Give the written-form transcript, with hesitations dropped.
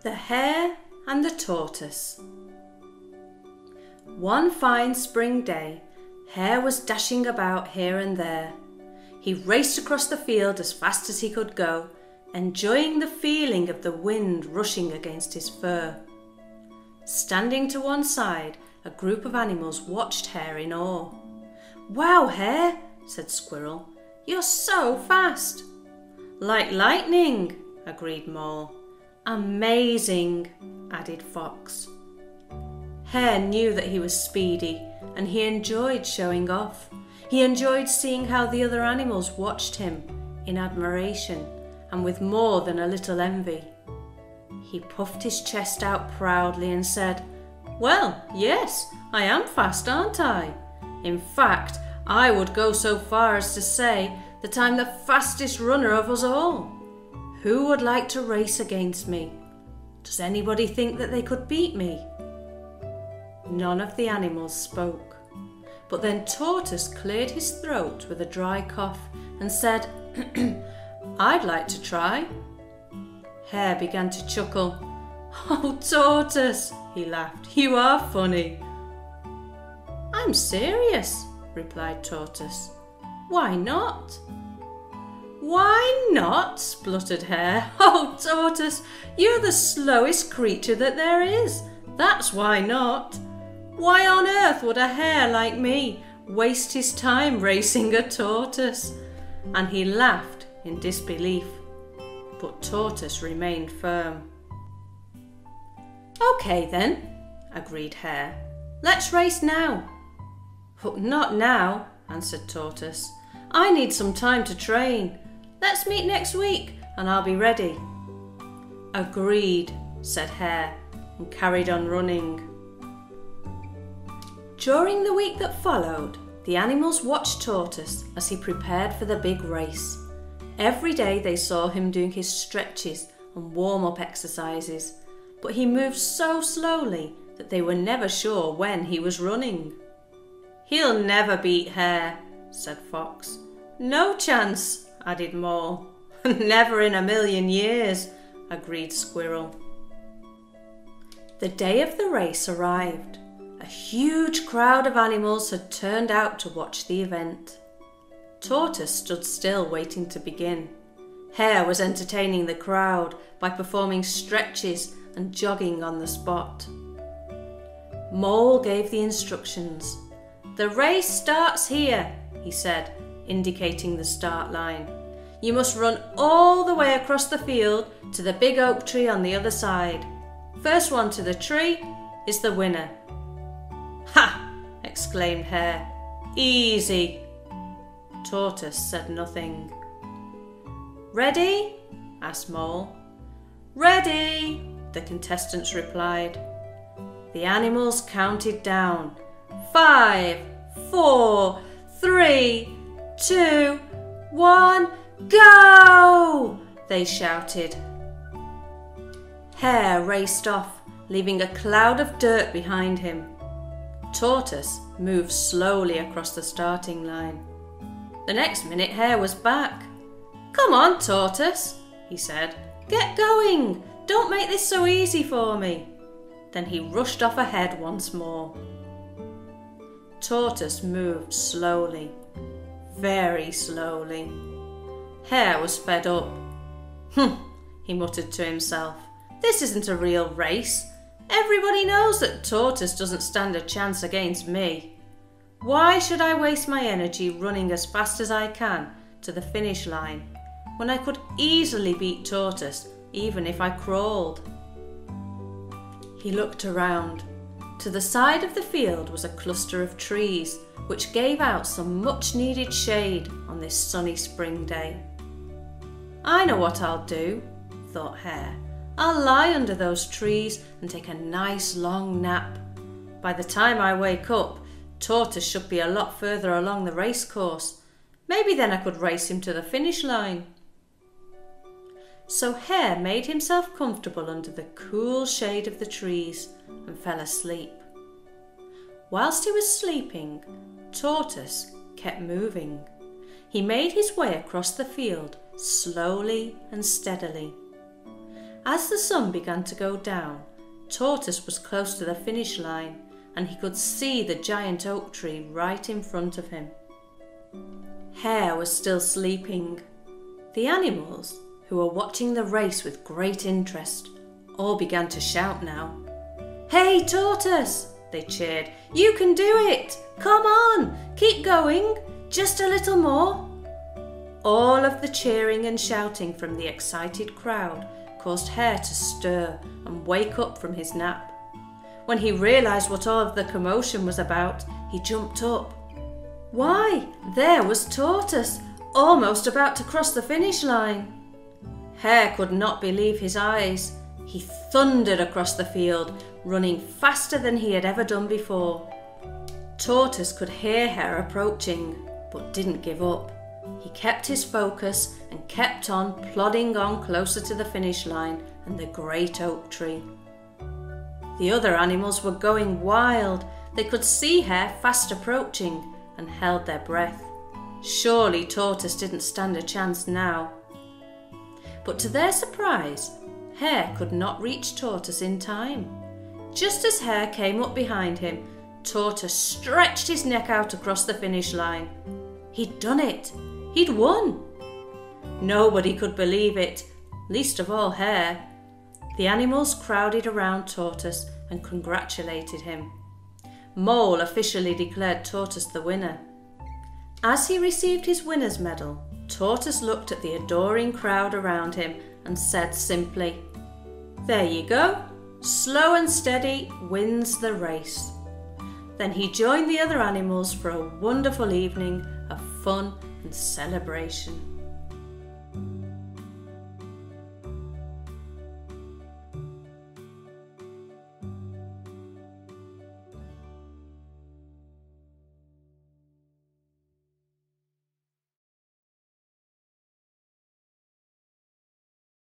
The Hare and the Tortoise. One fine spring day, Hare was dashing about here and there. He raced across the field as fast as he could go, enjoying the feeling of the wind rushing against his fur. Standing to one side, a group of animals watched Hare in awe. "Wow, Hare," said Squirrel, "you're so fast." "Like lightning," agreed Mole. "Amazing," added Fox. Hare knew that he was speedy, and he enjoyed showing off. He enjoyed seeing how the other animals watched him in admiration and with more than a little envy. He puffed his chest out proudly and said, "Well, yes, I am fast, aren't I? In fact, I would go so far as to say that I'm the fastest runner of us all. Who would like to race against me? Does anybody think that they could beat me?" None of the animals spoke, but then Tortoise cleared his throat with a dry cough and said, "I'd like to try." Hare began to chuckle. "Oh, Tortoise," he laughed, "you are funny." "I'm serious," replied Tortoise. "Why not?" "Why not?" spluttered Hare. "Oh, Tortoise, you're the slowest creature that there is. That's why not. Why on earth would a hare like me waste his time racing a tortoise?" And he laughed in disbelief. But Tortoise remained firm. "Okay then," agreed Hare. "Let's race now." "But not now," answered Tortoise. "I need some time to train. Let's meet next week and I'll be ready." "Agreed," said Hare, and carried on running. During the week that followed, the animals watched Tortoise as he prepared for the big race. Every day they saw him doing his stretches and warm-up exercises, but he moved so slowly that they were never sure when he was running. "He'll never beat Hare," said Fox. "No chance," added Mole. "Never in a million years," agreed Squirrel. The day of the race arrived. A huge crowd of animals had turned out to watch the event. Tortoise stood still waiting to begin. Hare was entertaining the crowd by performing stretches and jogging on the spot. Mole gave the instructions. "The race starts here," he said, indicating the start line. "You must run all the way across the field to the big oak tree on the other side. First one to the tree is the winner." "Ha!" exclaimed Hare. "Easy." Tortoise said nothing. "Ready?" asked Mole. "Ready," the contestants replied. The animals counted down. 5, 4, 3, 2, 1, go! They shouted. Hare raced off, leaving a cloud of dirt behind him. Tortoise moved slowly across the starting line. The next minute Hare was back. "Come on, Tortoise," he said. "Get going! Don't make this so easy for me." Then he rushed off ahead once more. Tortoise moved slowly, very slowly. Hare was fed up. "Humph," he muttered to himself. "This isn't a real race. Everybody knows that Tortoise doesn't stand a chance against me. Why should I waste my energy running as fast as I can to the finish line when I could easily beat Tortoise even if I crawled?" He looked around. To the side of the field was a cluster of trees which gave out some much needed shade on this sunny spring day. "I know what I'll do," thought Hare. "I'll lie under those trees and take a nice long nap. By the time I wake up, Tortoise should be a lot further along the race course. Maybe then I could race him to the finish line." So Hare made himself comfortable under the cool shade of the trees and fell asleep. Whilst he was sleeping, Tortoise kept moving. He made his way across the field slowly and steadily. As the sun began to go down, Tortoise was close to the finish line and he could see the giant oak tree right in front of him. Hare was still sleeping. The animals, who were watching the race with great interest, all began to shout now. "Hey, Tortoise!" they cheered. "You can do it! Come on! Keep going! Just a little more!" All of the cheering and shouting from the excited crowd caused Hare to stir and wake up from his nap. When he realised what all of the commotion was about, he jumped up. Why, there was Tortoise, almost about to cross the finish line. Hare could not believe his eyes. He thundered across the field, running faster than he had ever done before. Tortoise could hear Hare approaching, but didn't give up. He kept his focus and kept on plodding on closer to the finish line and the great oak tree. The other animals were going wild. They could see Hare fast approaching and held their breath. Surely Tortoise didn't stand a chance now. But to their surprise, Hare could not reach Tortoise in time. Just as Hare came up behind him, Tortoise stretched his neck out across the finish line. He'd done it. He'd won. Nobody could believe it, least of all Hare. The animals crowded around Tortoise and congratulated him. Mole officially declared Tortoise the winner. As he received his winner's medal, Tortoise looked at the adoring crowd around him and said simply, "There you go. Slow and steady wins the race." Then he joined the other animals for a wonderful evening of fun and celebration.